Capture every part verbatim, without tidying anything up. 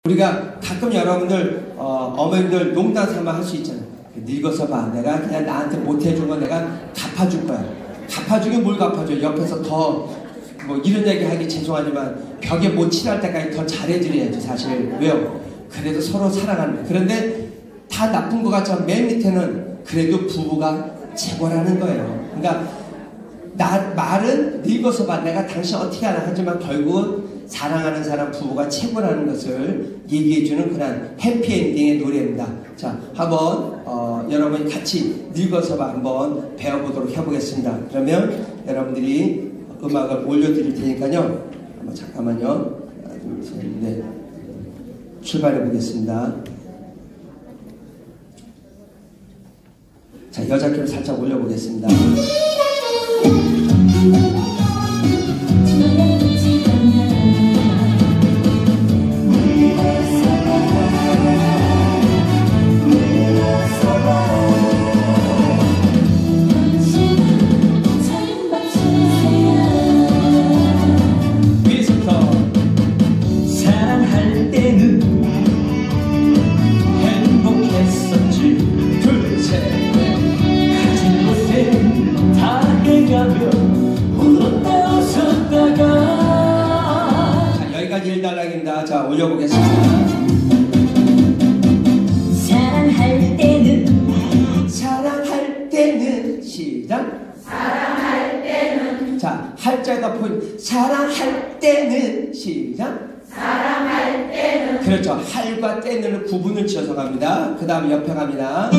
우리가 가끔 여러분들 어, 어머님들 농담 삼아 할 수 있잖아요. 늙어서 봐, 내가 그냥 나한테 못해준 건 내가 갚아줄 거야. 갚아주긴 뭘 갚아줘. 옆에서 더 뭐 이런 얘기 하기 죄송하지만 벽에 못 칠할 때까지 더 잘해드려야지 사실. 왜요? 그래도 서로 사랑하는 거야. 그런데 다 나쁜 것 같지만 맨 밑에는 그래도 부부가 최고라는 거예요. 그러니까 나, 말은 늙어서 봐, 내가 당신 어떻게 하나 하지만 결국은 사랑하는 사람 부부가 최고라는 것을 얘기해주는 그런 해피엔딩의 노래입니다. 자, 한번 어, 여러분이 같이 늙어서 봐 한번 배워보도록 해보겠습니다. 그러면 여러분들이 음악을 올려드릴 테니까요. 한번 잠깐만요. 하나, 둘, 셋, 넷. 출발해 보겠습니다. 자, 여자 키를 살짝 올려보겠습니다. 자, 올려보겠습니다. 사랑할 때는 사랑할 때는 시작. 사랑할 때는 자, 할자가 포인트. 사랑할 때는 시작. 사랑할 때는 그렇죠. 할과 때는 구분을 지어서 갑니다. 그 다음에 옆에 갑니다.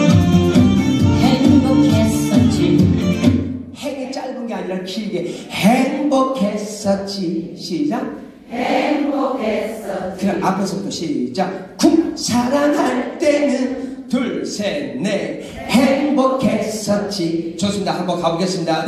행복했었지. 행이 짧은 게 아니라 길게 행복했었지. 시작. 행복했었지. 그럼 앞에서부터 시작. 쿵 사랑할 때는 둘, 셋, 넷 행복했었지. 좋습니다. 한번 가보겠습니다.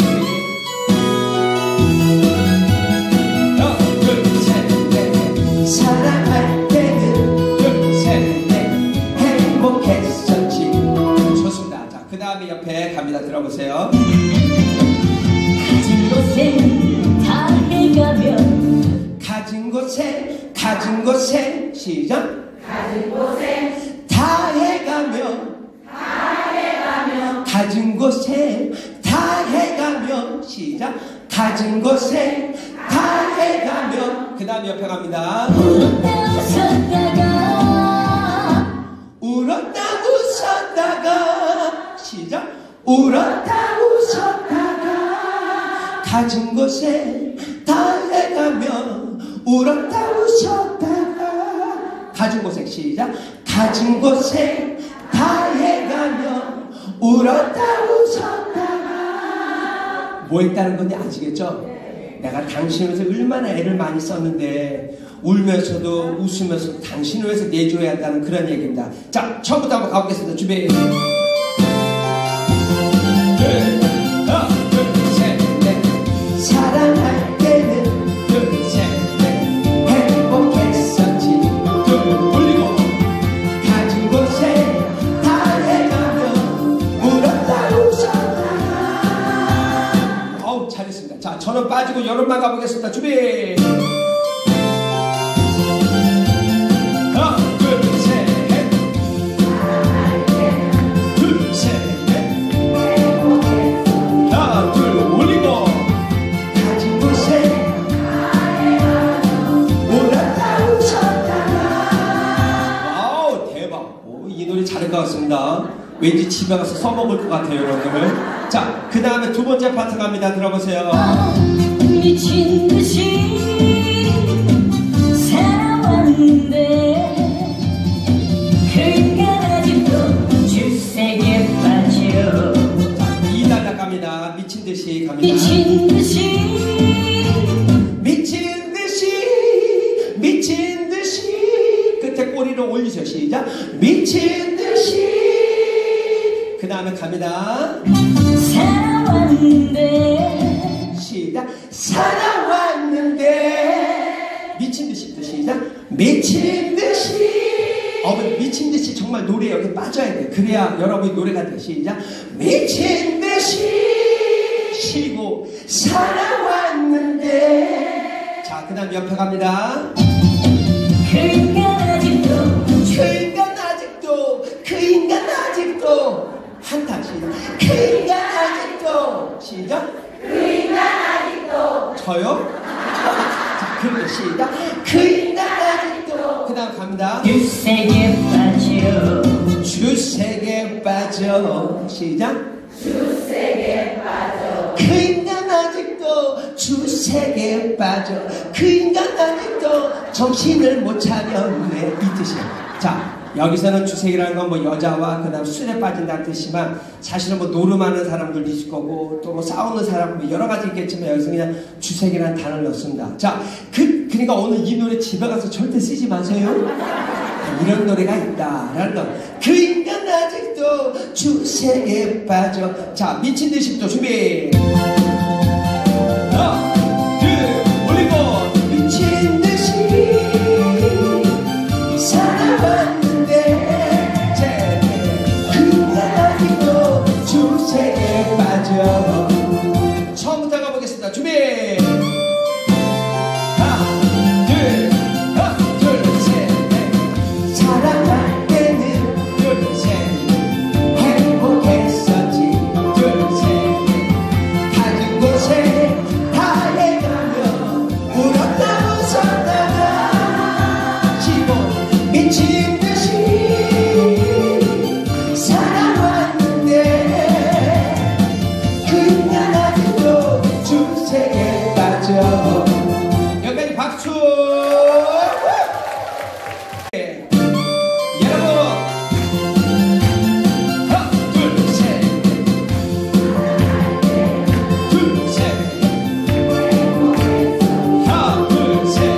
하나, 둘, 셋, 넷 사랑할 때는 둘, 셋, 넷 행복했었지. 좋습니다. 자, 그 다음에 옆에 갑니다. 들어보세요. 가진 곳에 다 해가며 가진 곳에 가진 곳에 시작. 가진 곳에 다 해가며 다 해가며 가진 곳에 다 해가며 시작. 가진 곳에 다 해가며 그 다음 옆에 갑니다. 울었다 웃었다가 울었다 웃었다가 시작. 울었다 웃었다가 가진 곳에 다 해가며 울었다 웃었다가 가진 곳에 시작. 가진 곳에 다 해가며 웃었다 웃었다가 뭐 했다는 건지 아시겠죠? 내가 당신을 위해서 얼마나 애를 많이 썼는데 울면서도 웃으면서도 당신을 위해서 내줘야 한다는 그런 얘기입니다. 자, 처음부터 한번 가보겠습니다. 준비. 네. 하나, 둘, 셋, 넷. 사랑할 때는 둘, 셋, 넷. 행복했었지. 둘, 올리고. 가진 곳에 다 해가며 울었다 웃었다. 어우, 잘했습니다. 자, 저는 빠지고 여름만 가보겠습니다. 준비. 하나, 둘, 셋, 넷. 둘, 셋, 넷. 하나, 둘, 올리고. 가진 곳에 울었다 웃었다. 와우, 대박. 오, 이 노래 잘할 것 같습니다. 왠지 집에 가서 써먹을 것 같아요, 여러분들. 자, 그 다음에 두 번째 파트 갑니다. 들어보세요. 미친 듯이 살아왔는데 그가 아직도 주색에 빠져. 자, 이 단락 갑니다. 미친 듯이 갑니다. 미친 듯이 미친 듯이 미친 듯이 끝에 꼬리를 올리세요. 시작. 미친 듯이 그 다음에 갑니다. 살아왔는데 시작. 살아왔는데 미친 듯이부터 시작. 미친 듯이 어머니 미친 듯이 정말 노래 여기 빠져야 돼. 그래야 여러분이 노래가 돼. 시작. 미친 듯이 쉬고 살아왔는데 자, 그 다음 옆에 갑니다. 그가 아직도 더요? 자, 그리고 시작. 그 인간 아직도. 그 다음 갑니다. 주색에 빠져 주색에 빠져. 시작. 주색에 빠져 그 인간 아직도 주색에 빠져. 그 인간 아직도 정신을 못 차렸네. 이 뜻이에요. 자, 여기서는 주색이라는 건 뭐 여자와 그 다음 술에 빠진다는 뜻이지만 사실은 뭐 노름하는 사람들 있을 거고 또 뭐 싸우는 사람 뭐 여러 가지 있겠지만 여기서 그냥 주색이라는 단어를 넣습니다. 자, 그, 그러니까 오늘 이 노래 집에 가서 절대 쓰지 마세요. 이런 노래가 있다라는 거. 그 인간 아직도 주색에 빠져. 자, 미친 듯이 또 준비. 하나, 둘, 올리고. 미친 듯이 살아왔는데 그 인간 아직도 주색에 빠져. 처음부터 가보겠습니다. 준비. 여기까지 박수. 네. 여러분 하나 둘셋 둘셋 하나 둘셋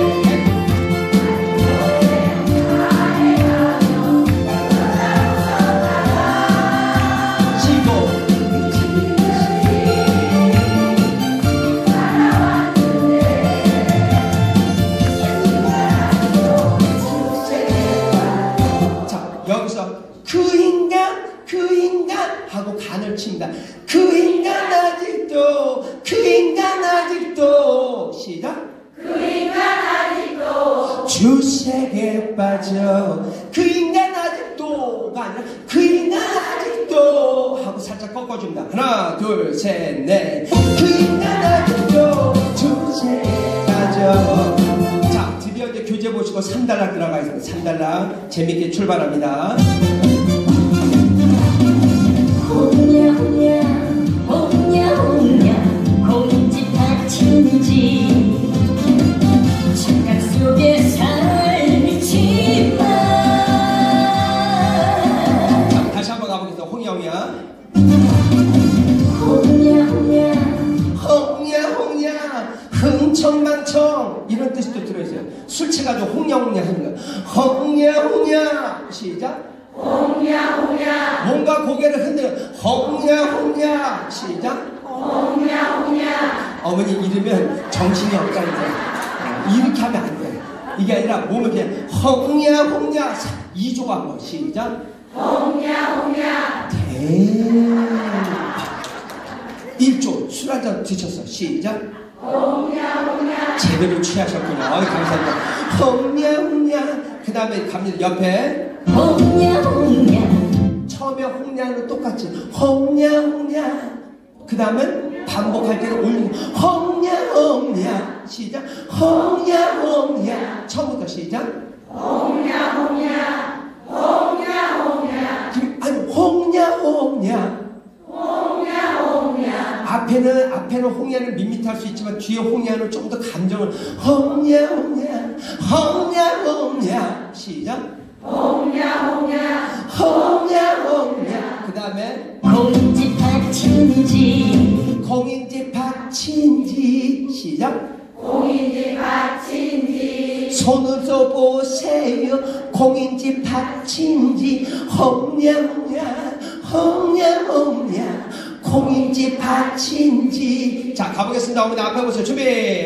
그 인간 그 인간 하고 간을 친다. 그 인간 아직도 그 인간 아직도 시작. 그 인간 아직도 주색에 빠져. 그 인간 아직도가 아니라 그 인간 아직도 하고 살짝 꺾어줍니다. 하나 둘 셋 넷. 그 인간 아직도 주색에 빠져. 자, 드디어 이제 교재 보시고 삼 단락 들어가 있습니다. 삼 단락 재밌게 출발합니다. 홍냐 홍냐 홍냐 홍냐 공인지 파친지 착각 속에 살지만. 자, 다시 한번 가보겠습니다. 홍냐 홍냐 홍냐 홍냐 홍냐 홍냐 흥청망청 이런 뜻이 또 들어있어요. 술 취가지고 홍냐 홍냐 하는 거예요. 홍냐 홍냐 시작. 홍냐 홍냐 뭔가 고개를 흔들어. 홍냐 홍냐 시작. 홍냐 홍냐 어머니 이러면 정신이 없다는 거예요. 이렇게 하면 안 돼요. 이게 아니라 몸을 그냥 홍냐 홍냐 이 조 한번 시작. 홍냐 홍냐 대 일 조 술 한잔 드셨어. 시작. 홍냐 홍냐 제대로 취하셨군요. 어이, 감사합니다. 홍냐 홍냐 그 다음에 갑니다. 옆에 홍냐 홍냐 처음에 홍냐는 똑같이 홍냐 홍냐 그 다음은 반복할 때는 올리는 홍냐 홍냐 시작. 홍냐 홍냐 처음부터 시작. 홍냐 홍냐 홍냐 홍냐 지금 아니 홍냐 홍냐 홍냐 홍냐 앞에는 앞에는 홍냐는 밋밋할 수 있지만 뒤에 홍냐는 좀 더 감정을 홍냐 홍냐 홍냐 홍냐 시작. 홍냐 홍냐 홍냐 홍냐 그 다음에 공인지 파친지 공인지 박친지 시작. 공인지 파친지 손을 써보세요. 공인지 박친지 홍냐 홍냐 홍냐 홍냐 공인지 박친지. 자, 가보겠습니다. 어머니 앞에 보세요. 준비.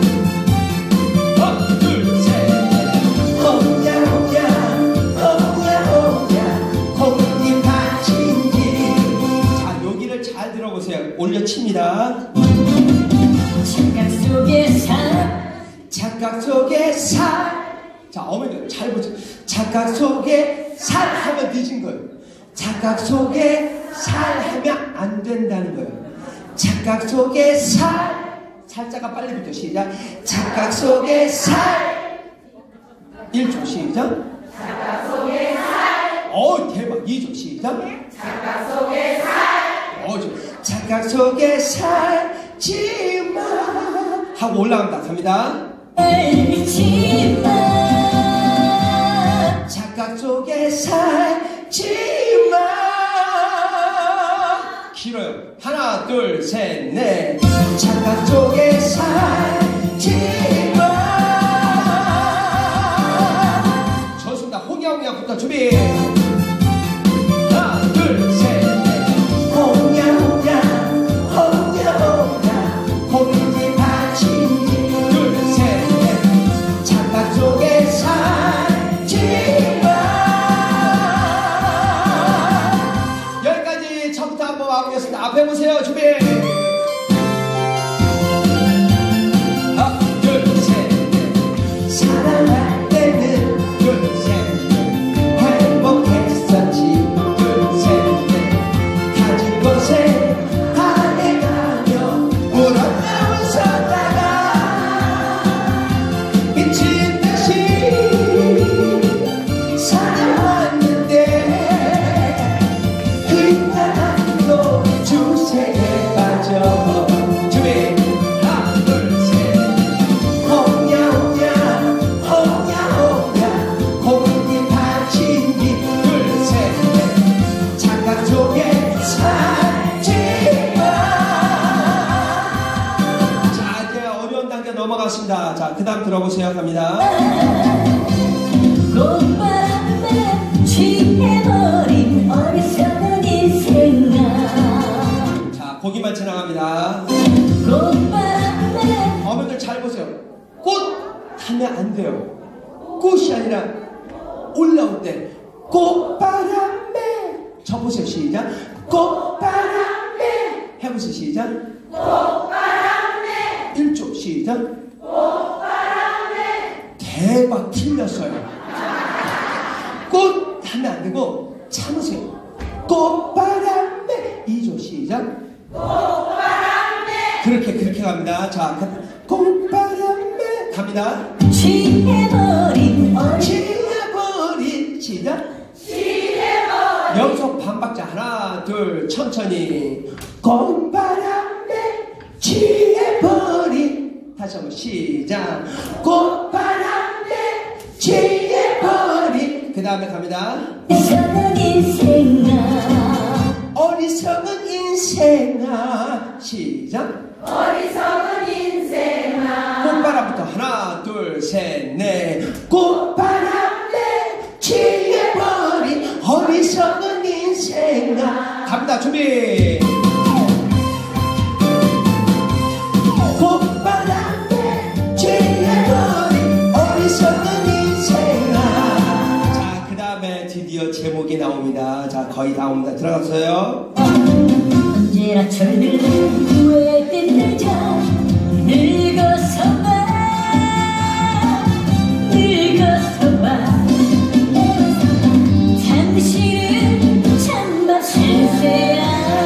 하나 둘 셋. 홍냐 홍냐 홍냐 홍냐 공인지 박친지. 자, 여기를 잘 들어보세요. 올려칩니다. 착각 속에 살 착각 속에 살. 자, 어머니들 잘 보세요. 착각 속에 살 하면 늦은 거예요. 착각 속에 살 하면 안 된다는 거예요. 착각 속에 살 살자가 빨리 붙어. 시작. 착각 속에 살. 일 조 시작. 착각 속에 살. 어 대박. 이 조 시작. 착각 속에 살. 어 착각 속에 살지마 하고 올라갑니다. 갑니다. 살지마. 착각 속에 살지마. 길어요. 하나 둘 셋 넷. 착각 속에 살지마. 좋습니다. 홍야홍야부터 준비. 하나 둘 셋 넷. 홍야홍야 홍야홍야 홍인지 받친지 둘 셋 넷. 착각 속에 살지마. 여기까지 처음부터 한번 와보겠습니다. 앞에 보세요. 준비. 하나 둘 셋 넷. 사랑할 때는 둘 셋 넷. 행복했었지 둘 셋 넷. 가진 곳에 반해가며 울었다 웃었다가 미친 듯이 살아왔는데 휘날리고 주세에 빠져. 준비. 하나 둘 셋. 홍야홍야 홍야홍야 홍인지 받친지 둘 셋 넷. 착각 속에 살지마. 자 이제 어려운 단계 넘어갔습니다. 자 그 다음 들어보세요. 갑니다. 꽃바람에 취해버린 어리석은 인생아. 자 거기만 지나갑니다. 꽃바람에 어머니들 잘 보세요. 꽃 하면 안 돼요. 꽃이 아니라 올라올 때 꽃바람에. 저 보세요. 시작. 꽃바람에 해보세요. 시작. 꽃바람에 일 조 시작. 꽃바람에 대박 틀렸어요. 꽃 하면 안 되고 참으세요. 꽃바람에. 이 조 시작. 꽃바람에 그렇게 그렇게 갑니다. 자 꽃바람에 갑니다. 취해버린 어리 취해버린 시작. 취해버린 여기서 반박자 하나 둘 천천히. 꽃바람에 취해버린. 다시 한번 시작. 꽃바람에 취해버린. 그 다음에 갑니다. 어리석은 인생아. 어리석은 인생아. 시작. 어리석은 인생아. 꽃바람부터 하나 둘 셋 넷. 꽃바람에 취해버린 어리석은 인생아. 갑니다. 준비. 꽃바람에 취해버린 어리석은 인생아. 자 그 다음에 드디어 제목이 나옵니다. 자 거의 다 옵니다. 들어갔어요. 언제나 철들는 후회할 땐 늦어. 늙어서봐 늙어서봐. 당신은 참맛 실세야.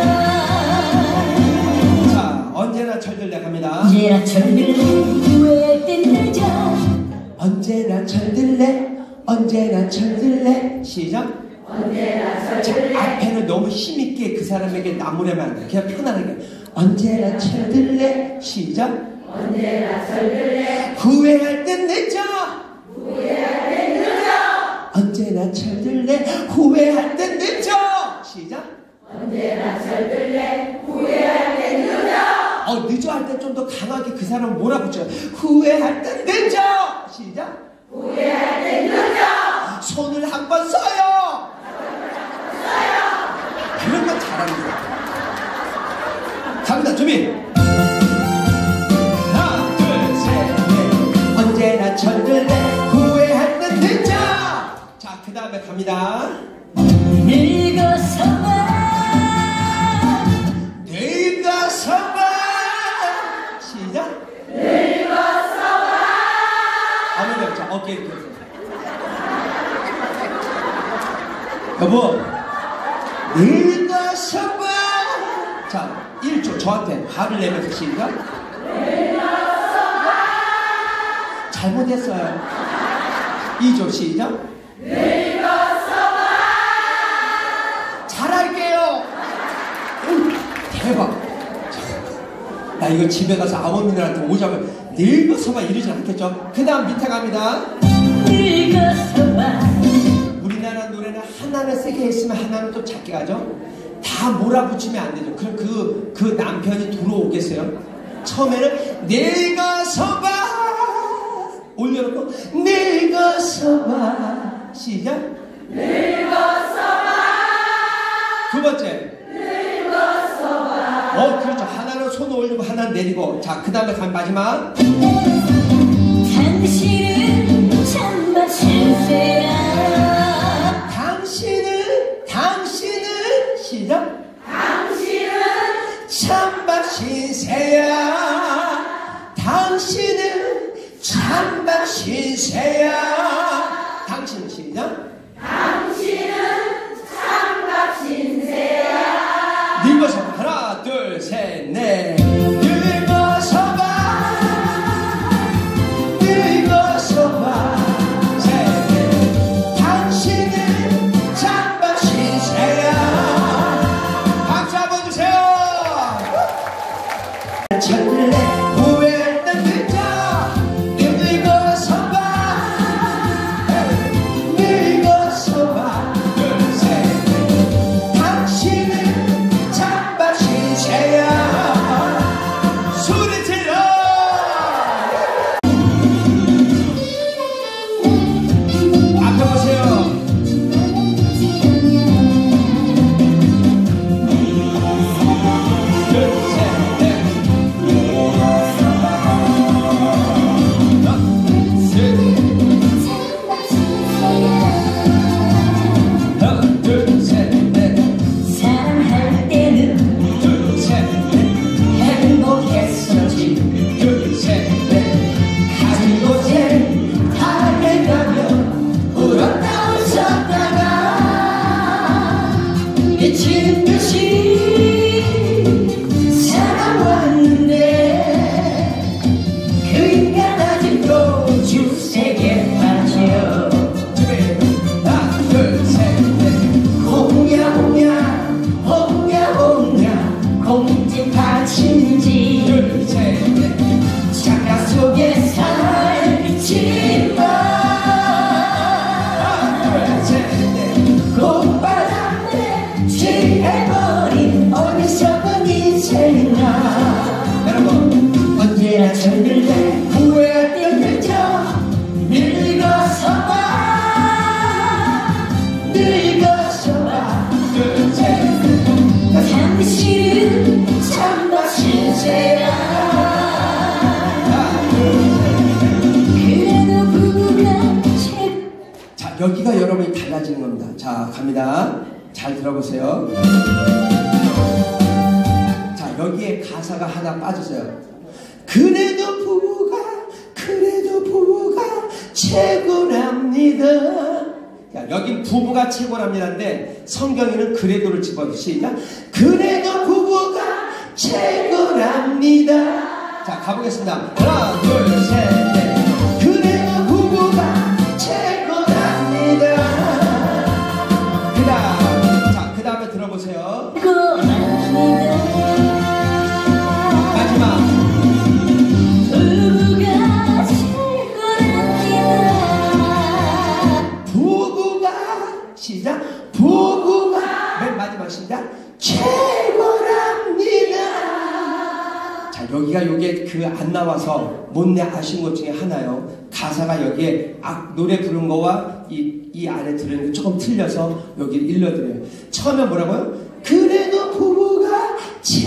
자 언제나 철들래 갑니다. 언제나 철들는 후회할 땐 늦어. 언제나 철들래 언제나 철들래. 시작. 언제나 자, 앞에는 너무 힘있게 그 사람에게 나무래면 안 돼. 그냥 편안하게. 언제나 철들래. 시작. 언제나 철들래 후회할 땐 늦어. 후회할 땐 늦어. 언제나 철들래. 후회할 땐 늦어. 시작. 언제나 철들래 후회할 땐 늦어. 어 늦어 할 때 좀 더 강하게 그 사람 몰아붙여요. 후회할 땐 늦어. 시작. 후회할 땐 늦어. 손을 한 번 써요. 그런 건 잘하는 거야. 갑니다. 준비. 하나 둘 셋 넷. 언제나 철들래 후회할 땐 늦어. 자 그 다음에 갑니다. 늙어서봐 늙어서봐. 시작. 늙어서봐. 어머니 자 어깨 이렇게 해서. 여보 늙어서봐. 자 일 조 저한테 화를 내면서 시작. 잘못했어요. 이 조 시작. 늙어서봐. 잘할게요. 오, 대박. 나 이거 집에 가서 아버님들한테 오자면 늙어서만 이러지 않겠죠? 그 다음 밑에 갑니다. 늙어서봐. 우리나라 노래는 하나는 세게 했으면 하나는 또 작게 가죠? 다 몰아붙이면 안 되죠. 그럼 그, 그 남편이 들어오겠어요? 처음에는 늙어서봐 올려놓고 늙어서봐 시작. 늙어서봐. 두 번째. 늙어서봐. 어 그렇죠. 하나는 손 올리고 하나는 내리고. 자 그 다음에 간 마지막. 당신은 참맛 신세야. 당신은 당신은 시작. 당신은 참박 신세야. 당신은 참박 신세야. 당신은 시작. 당신은 참각 신세야. 늙어서 하나 둘 셋 넷. 늙어서 봐 늙어서 봐 셋 넷. 당신은 참박 신세야. 박수 한번 주세요. 찾을래 후회했던 그자 늙어서 봐 늙어서 봐 둘 셋 넷. 당신은 참박 신세야. 소리 질러. 앞에 보세요. 둘 셋 넷. 하나 둘 셋 넷. 사랑할 때는 둘 셋 넷. 행복했었지. 둘 셋 넷. 가진 곳에 달을 가며 울었다 웃었다가 미친 듯이 살아왔는데 그 인간 아직도 주색에 빠져. 하나 둘 셋 넷. 홍야 홍야 홍야 홍야 공집 받친지 둘 셋 넷. 창가 속에 살지만 하나 둘 셋 넷. 꽃바람에 취해버린 어리석은 인생아. 여러분 언제나 철들래 후회했던 그저 늙어서 봐 늙어서 봐. 둘 셋 넷. 당신은 참다 신세야. 하나 둘 셋 넷. 그래도 부부가 최 자 여기가 여러분이 달라지는 겁니다. 자 갑니다. 잘 들어보세요. 자 여기에 가사가 하나 빠졌어요. 그래도 부부가 그래도 부부가 최고랍니다. 야, 여기 부부가 최고랍니다인데 성경에는 그래도를 집어넣어. 시작. 그래도 부부가 최고랍니다. 자 가보겠습니다. 하나 둘 셋 넷. 그래도 부부가 최고랍니다. 그 다음 자 그 다음에 들어보세요. 마지막. 부부가 최고랍니다. 부부가 시작. 부부가 맨 마지막 시작. 최고랍니다. 자 여기가 요게 그 안 나와서 못내 아쉬운 것 중에 하나요. 가사가 여기에 아, 노래 부른 거와 이, 이 안에 들은 게 조금 틀려서 여기를 일러드려요. 처음에 뭐라고요? 그래도 부부가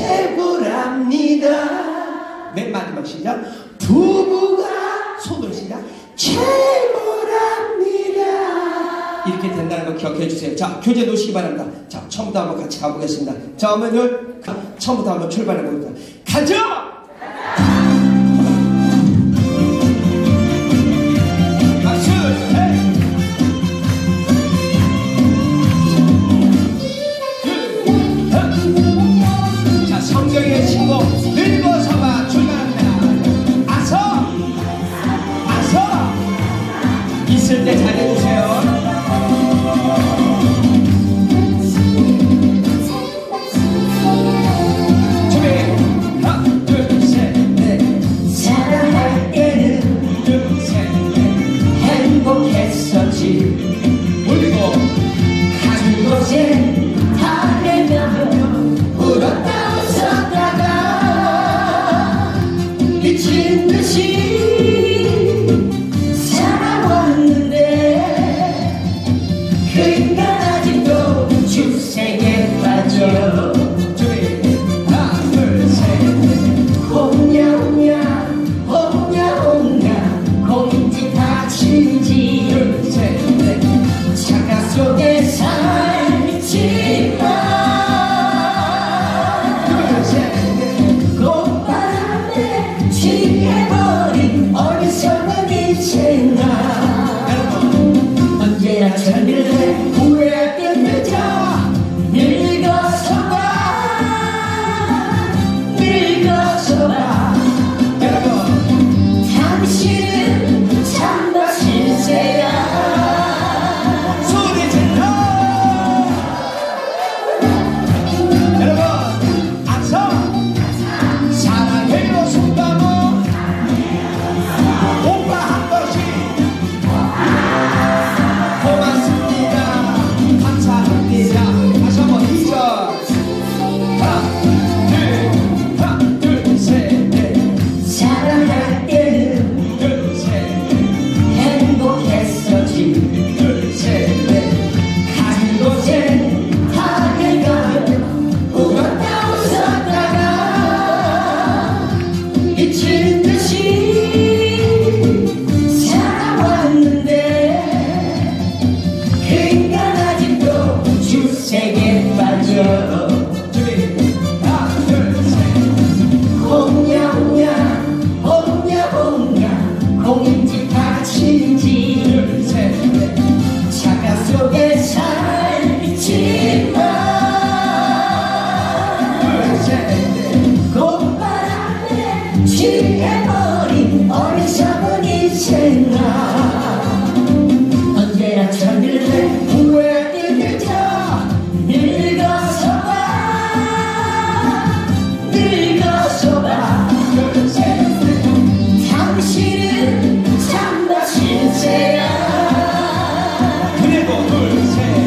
최고랍니다. 맨 마지막 시작. 부부가 손으로 시작. 최고랍니다. 이렇게 된다는 거 기억해 주세요. 자 교재 놓으시기 바랍니다. 자 처음부터 한번 같이 가보겠습니다. 자 어머니들 처음부터 한번 출발해 보겠습니다. 가자! 박수! 헤이! 둘, 셋! 자 성경의 친구 늙어서만 출발합니다. 아서! 아서! 인간 아직도 주색에 빠져 하나 둘셋 홍냐 홍냐 홍냐 홍냐 공인지 다친지 둘셋넷 창가 속에 살지만 꽃바람에 취해버린 어리석은 인생아 언제나 철들래 후회할 때 늦어 늙어서봐 늙어서봐 여러분 당신은 참다 신세야 소리 질러 여러분 악성 사랑해요 손담아 오빠 한 번씩 고맙습니다 감사합니다 다시 한번 이 절 하나 둘 하나 둘셋넷 사랑할 때는 둘셋넷 행복했었지 둘셋넷 가진 곳엔 다들 가면 울었다 웃었다가 미친 듯이 살아왔는데 그 인간 아직도 주색에 빠져 준비 하나 둘셋 홍냐 홍냐 홍냐 홍냐 공인지 다친지 둘셋넷 차가 속에 살지만 둘셋넷 꽃바람에 취해버린 어리석은 인생아 언제나 철들래 후회할 때 늦어 늙어서봐 늙어서봐 둘셋넷 당신은 참다 신세야 그리고 둘셋넷